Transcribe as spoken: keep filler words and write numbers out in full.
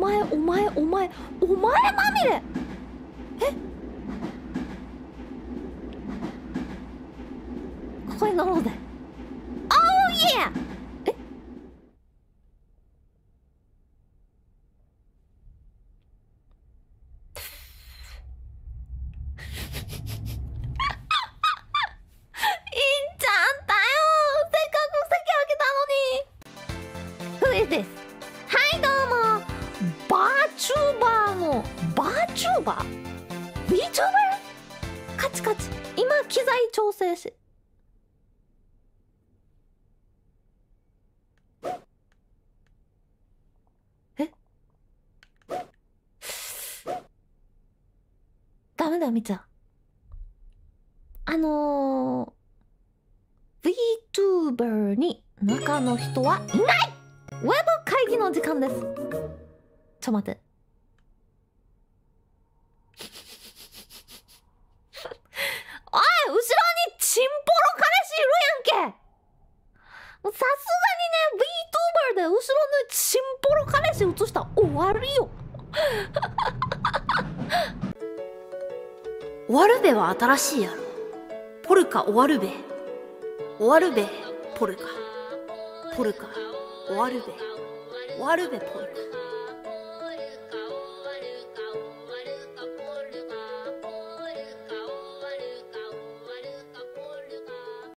前お前お前お前まみれ。え、ここに乗ろうぜ。おーイエー。え、いいんちゃったよ。せっかく席開けたのに。Who is this? はいどうも。バーチューバーのバーチューバー VTuber？ カチカチ今機材調整し。え、ダメだよみちゃん。あのー、VTuber に中の人はいない。ウェブ会議の時間です。ちょ待って。おい、後ろにチンポロ彼氏いるやんけ。さすがにね、VTuber で後ろのチンポロ彼氏映したら終わりよ。 終わるべは新しいやろ。ポルカ終わるべ。終わるべポルカ。ポルカ終わるべ。終わるべポルカ。